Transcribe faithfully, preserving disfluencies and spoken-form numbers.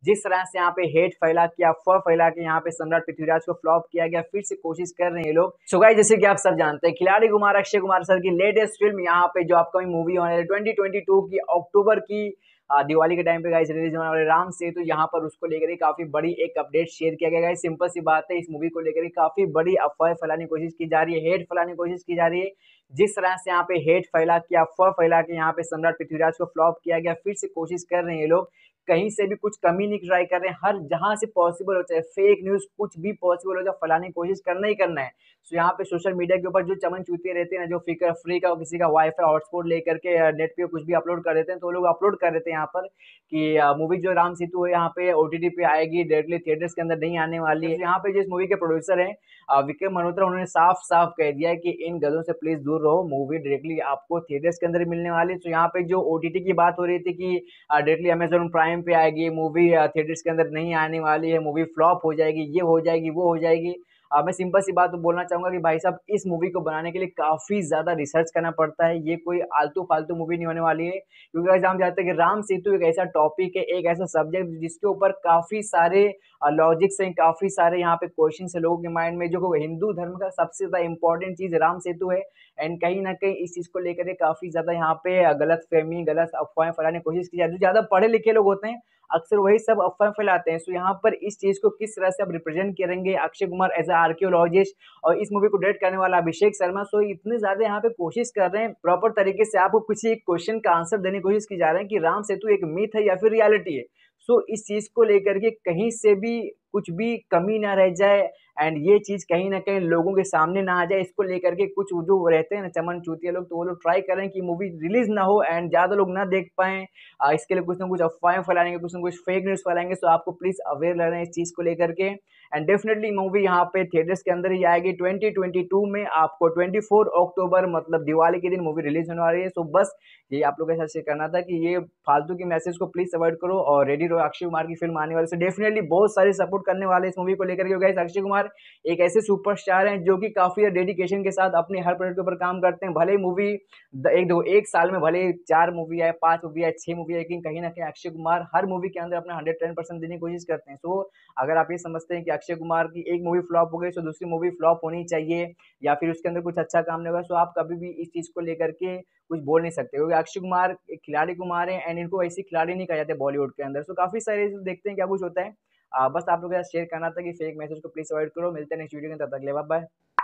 जिस तरह से यहाँ पे हेट फैला के अफवाह फैला के यहाँ पे सम्राट पृथ्वीराज को फ्लॉप किया गया, फिर से कोशिश कर रहे हैं ये लोग। सो गाइस, जैसे कि आप सब जानते हैं, खिलाड़ी कुमार अक्षय कुमार सर की लेटेस्ट फिल्म यहाँ पे जो अपकमिंग मूवी होने वाली ट्वेंटी ट्वेंटी टू की अक्टूबर की आ, दिवाली के टाइम पे गाइस रिलीज होने वाले राम सेतु, यहाँ पर उसको लेकर ही काफी बड़ी एक अपडेट शेयर किया गया है। सिंपल सी बात है, इस मूवी को लेकर ही काफी बड़ी अफवाह फैलाने की कोशिश की जा रही है, हेट फैलाने की कोशिश की जा रही है। जिस तरह से यहाँ पे हेट फैला के अफवाह फैला के यहाँ पे सम्राट पृथ्वीराज को फ्लॉप किया गया, फिर से कोशिश कर रहे हैं ये लोग, कहीं से भी कुछ कमी नहीं ट्राई कर रहे हैं, हर जहां से पॉसिबल हो, चाहे फेक न्यूज कुछ भी पॉसिबल हो जाए, फैलाने की कोशिश करना ही करना है। सो यहाँ पे सोशल मीडिया के ऊपर जो चमन चूतिए रहते हैं ना, जो फिकर फ्री का किसी का वाईफाई हॉटस्पॉट लेकर के नेट पे कुछ भी अपलोड कर देते हैं, तो लोग अपलोड कर देते हैं यहाँ पर कि मूवी जो राम सेतु है यहाँ पे ओटीटी पे आएगी, डायरेक्टली थिएटर्स के अंदर नहीं आने वाली है। यहाँ पे जो इस मूवी के प्रोड्यूसर हैं विक्रम मल्होत्रा, उन्होंने साफ साफ कह दिया है कि इन गजों से प्लीज दूर रहो, मूवी डायरेक्टली आपको थिएटर्स के अंदर मिलने वाली है। तो यहाँ पे जो ओटीटी की बात हो रही थी कि डायरेक्टली अमेजोन प्राइम पे आएगी मूवी, थिएटर्स के अंदर नहीं आने वाली है, मूवी फ्लॉप हो जाएगी, ये हो जाएगी, वो हो जाएगी। आ, मैं सिंपल सी बात तो बोलना चाहूंगा कि भाई साहब, इस मूवी को बनाने के लिए काफी ज्यादा रिसर्च करना पड़ता है, ये कोई आलतू फालतू मूवी नहीं होने वाली है। क्योंकि आज हम जानते हैं कि राम सेतु एक ऐसा टॉपिक है, एक ऐसा सब्जेक्ट जिसके ऊपर काफी सारे लॉजिक्स हैं, काफी सारे यहाँ पे क्वेश्चन है लोगों के माइंड में। जो हिंदू धर्म का सबसे ज्यादा इंपॉर्टेंट चीज राम सेतु है, एंड कहीं ना कहीं इस चीज को लेकर काफी ज्यादा यहाँ पे गलत फहमी, गलत अफवाहें फैलाने की कोशिश की जाती है। जो ज्यादा पढ़े लिखे लोग होते हैं अक्सर वही सब अफवाह फैलाते हैं। सो यहाँ पर इस चीज को किस तरह से आप रिप्रेजेंट करेंगे, अक्षय कुमार एज आर्कियोलॉजिस्ट और इस मूवी को डायरेक्ट करने वाला अभिषेक शर्मा, सो इतने ज्यादा यहाँ पे कोशिश कर रहे हैं प्रॉपर तरीके से आपको किसी एक क्वेश्चन का आंसर देने की कोशिश की जा रहे हैं कि राम सेतु एक मिथ है या फिर रियलिटी है। सो इस चीज को लेकर के कहीं से भी कुछ भी कमी ना रह जाए, एंड ये चीज कहीं ना कहीं लोगों के सामने ना आ जाए, इसको लेकर के कुछ जो रहते हैं ना चमन चूतिया लोग, तो वो लोग ट्राई करें कि मूवी रिलीज ना हो एंड ज्यादा लोग ना देख पाए। इसके लिए कुछ ना कुछ अफवाहें फैलाएंगे, कुछ ना कुछ फेक न्यूज फैलाएंगे। तो आपको प्लीज अवेयर रहना है इस चीज को लेकर के। एंड डेफिनेटली मूवी यहाँ पे थिएटर्स के अंदर ही आएगी ट्वेंटी ट्वेंटी टू में, आपको ट्वेंटी फोर अक्टूबर मतलब दिवाली के दिन मूवी रिलीज होने वाली है। सो बस ये आप लोगों के साथ शेयर करना था कि ये फालतू की मैसेज को प्लीज अवॉइड करो और रेडी रहो, अक्षय कुमार की फिल्म आने वाली। सो डेफिनेटली बहुत सारे सपोर्ट करने वाले इस मूवी को लेकर के। गाइस, अक्षय कुमार एक ऐसे सुपरस्टार हैं जो कि काफी डेडिकेशन के साथ अपने हर प्रोजेक्ट के ऊपर काम करते हैं। भले ही मूवी एक दो एक साल में भले चार मूवी आए, पांच मूवी आए, छह मूवी आए, लेकिन कहीं ना कहीं अक्षय कुमार हर मूवी के अंदर अपना हंड्रेड टेन परसेंट देने की कोशिश करते हैं। सो अगर आप ये समझते हैं कि अक्षय कुमार की एक मूवी फ्लॉप हो गई तो दूसरी मूवी फ्लॉप होनी चाहिए या फिर उसके अंदर कुछ अच्छा काम नहीं होगा, तो आप कभी भी इस चीज को लेकर के कुछ बोल नहीं सकते, क्योंकि अक्षय कुमार एक खिलाड़ी कुमार है एंड इनको ऐसी खिलाड़ी नहीं कहा जाता बॉलीवुड के अंदर। सो काफी सारे देखते हैं क्या कुछ होता है। आ, बस आप लोगों के साथ शेयर करना था कि फेक मैसेज को प्लीज अवॉइड करो। मिलते हैं नेक्स्ट वीडियो के, तब तक के लिए बाय बाय।